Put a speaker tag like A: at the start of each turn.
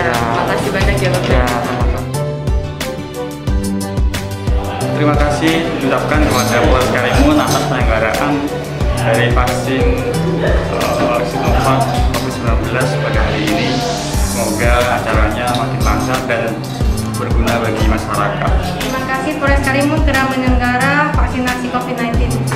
A: Ya, makasih banyak ya Bapak.
B: Ya, sama-sama. Terima kasih diucapkan kepada Polres Karimun atas penyelenggaraan dari vaksin Sinovac COVID-19 pada hari ini. Semoga acaranya makin lancar dan berguna bagi masyarakat.
A: Terima kasih Polres Karimun telah menyelenggara vaksinasi COVID-19.